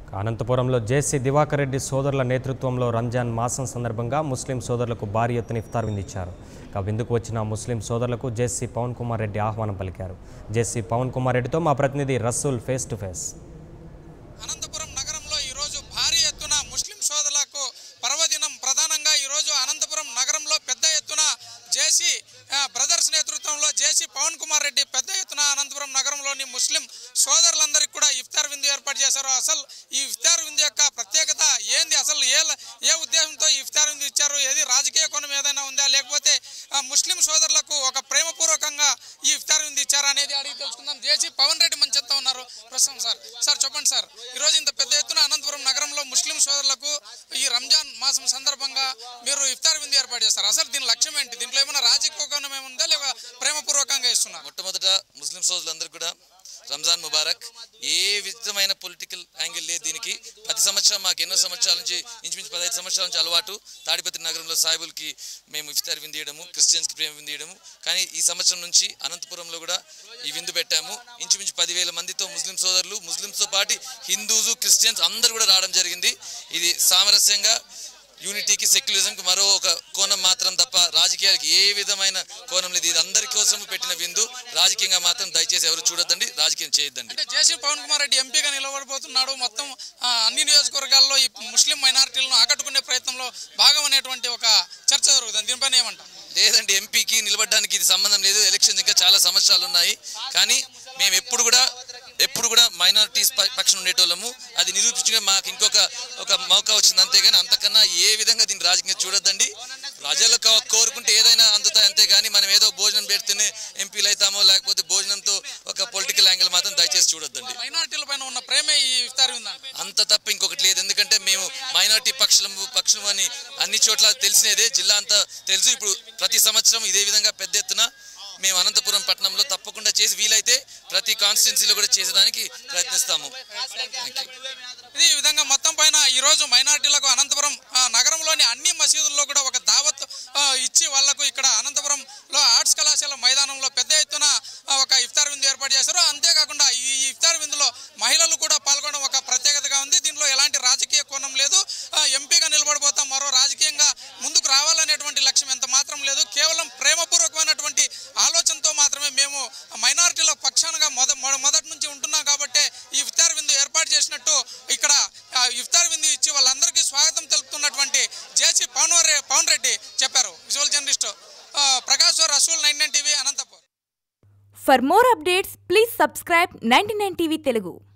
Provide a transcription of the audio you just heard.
అనంతపురంలో జేసీ దివాకర్ రెడ్డి సోదరుల నేతృత్వంలో రంజాన్ మాసం సందర్భంగా ముస్లిం సోదరులకు భారీ ఎత్తున ఇఫ్తార్ విందించారు. విందుకు వచ్చిన ముస్లిం సోదరులకు జేసీ పవన్ కుమార్ రెడ్డి ఆహ్వానం పలికారు. జేసీ పవన్ కుమార్ రెడ్డితో మా ప్రతినిధి Rasool face to face. Anantapuram నగరంలో ఈరోజు భారీ ఎత్తున ముస్లిం సోదరులకు పర్వదినం. ప్రధానంగా ఈరోజు అనంతపురం నగరంలో పెద్ద ఎత్తున జేసీ బ్రదర్స్ నేతృత్వంలో జేసీ పవన్ కుమార్ రెడ్డి పెద్ద ఎత్తున అనంతపురం నగరంలోని ముస్లిం సోదరులందరికీ కూడా ఇఫ్తార్ విందు ఏర్పాటు చేశారు. అసలు ఈ ఇఫ్తార్ విందు యొక్క ప్రత్యేకత ఏంది, అసలు ఏ ఉద్దేశంతో ఈ ఇఫ్తార్ విందు ఇచ్చారు, ఏది రాజకీయ కోణం ఏదైనా ఉందా, లేకపోతే ముస్లిం సోదరులకు ఒక ప్రేమపూర్వకంగా ఈ ఇఫ్తార్ విందు ఇచ్చారా అనేది అడిగి తెలుసుకుందాం. జేసీ పవన్ రెడ్డి మన చెప్తా ఉన్నారు ప్రస్తుతం. సార్ చెప్పండి సార్, ఈరోజు ఇంత పెద్ద ఎత్తున అనంతపురం నగరంలో ముస్లిం సోదరులకు ఈ రంజాన్ మాసం సందర్భంగా మీరు ఇఫ్తార్ విందు ఏర్పాటు చేస్తారు. అసలు దీని లక్ష్యం ఏంటి? దీంట్లో ఏమైనా రాజకీయ కోణం ఏముందా లేక ప్రేమపూర్వకంగా ఇస్తున్నారు? మొట్టమొదట ముస్లిం సోదరులందరూ కూడా రంజాన్ ముబారక్. ఏ విధమైన పొలిటికల్ యాంగిల్ లేదు దీనికి. ప్రతి సంవత్సరం మాకు ఎన్నో సంవత్సరాల నుంచి, ఇంచుమించు 15 సంవత్సరాల నుంచి అలవాటు. తాడిపత్రి నగరంలో సాయిబుల్కి మేము ఇఫ్తార్ విందు చేయడము, క్రిస్టియన్స్కి ప్రేమ విందు చేయడము. కానీ ఈ సంవత్సరం నుంచి అనంతపురంలో కూడా ఈ విందు పెట్టాము. ఇంచుమించు 10,000 మందితో ముస్లిం సోదరులు, ముస్లింస్తో పాటు హిందూస్, క్రిస్టియన్స్ అందరూ కూడా రావడం జరిగింది. ఇది సామరస్యంగా, యూనిటీకి, సెక్యులరిజంకి మరో ఒక కోణం మాత్రం తప్ప రాజకీయాలకి ఏ విధమైన కోణం లేదు. ఇది అందరి కోసం పెట్టిన విందు. రాజకీయంగా మాత్రం దయచేసి ఎవరు చూడొద్దండి, రాజకీయం చేయొద్దండి. జేసీ పవన్ కుమార్ రెడ్డి ఎంపీగా నిలబడిపోతున్నాడు. మొత్తం అన్ని నియోజకవర్గాల్లో ఈ ముస్లిం మైనారిటీలను ఆకట్టుకునే ప్రయత్నంలో భాగం అనేటువంటి ఒక చర్చ జరుగుతుంది. దీనిపైన ఏమంటారు? లేదండి, ఎంపీకి నిలబడడానికి ఇది సంబంధం లేదు. ఎలక్షన్స్ ఇంకా చాలా సంవత్సరాలు ఉన్నాయి. కానీ మేము ఎప్పుడు కూడా మైనారిటీస్ పక్షం ఉండేటోళ్ళము. అది నిరూపించగా మాకు ఒక మౌకా వచ్చింది, అంతేగాని అంతకన్నా ఏ విధంగా దీన్ని రాజకీయంగా చూడొద్దండి. ప్రజలు కోరుకుంటే ఏదైనా అందుతాయి, అంతేగాని మనం ఏదో భోజనం పెడితేనే ఎంపీలు అవుతామో, లేకపోతే భోజనంతో ఒక పొలిటికల్ యాంగిల్ మాత్రం దయచేసి చూడొద్దండి. మైనారిటీల పైన ఉన్న ప్రేమే ఈ ఇఫ్తార్ ఉందండి, అంత తప్ప ఇంకొకటి లేదు. ఎందుకంటే మేము మైనారిటీ పక్షం అని అన్ని చోట్ల తెలిసినదే, జిల్లా అంతా తెలుసు. ఇప్పుడు ప్రతి సంవత్సరం ఇదే విధంగా పెద్ద ఎత్తున మేము అనంతపురం పట్టణంలో తప్పకుండా చేసి, వీలైతే ప్రతి కాన్స్టిట్యున్సీలో కూడా చేసేదానికి ప్రయత్నిస్తాము. ఈ విధంగా మొత్తం పైన ఈరోజు మైనారిటీలకు అనంతపురం నగరంలోని అన్ని మసీదుల్లో కూడా ఒక దావత్ ఇచ్చి వాళ్లకు ఇక్కడ అనంతపురంలో ఆర్ట్స్ కళాశాల మైదానంలో పెద్ద ఎత్తున ఒక ఇఫ్తార్ విందు ఏర్పాటు చేశారు. అంతేకాకుండా ఈ ఇఫ్తార్ విందులో మహిళలు కూడా పాల్గొనడం ఒక ప్రత్యేకతగా ఉంది. దీనిలో ఎలాంటి రాజకీయ కోణం లేదు. ఎంపీగా నిలబడిపోతాం, మరో రాజకీయంగా ముందుకు రావాలనేటువంటి లక్ష్యం ఎంత మాత్రం లేదు. కేవలం ప్రేమపూర్వకమైనటువంటి ఆలోచనతో మాత్రమే మేము మైనారిటీల పక్షానగా మొదటి నుంచి ఉంటున్నాం. కాబట్టి ఈ ఇఫ్తార్ విందు ఏర్పాటు చేసినట్టు ఇక్కడ ఇఫ్తార్ విందు ఇచ్చి వాళ్ళందరికీ స్వాగతం తెలుపుతున్నటువంటి జేసీ పవన్ రెడ్డి చెప్పారు. Visual journalist Prakash Rasool 99 TV Anantapur. For more updates, please subscribe 99 TV Telugu.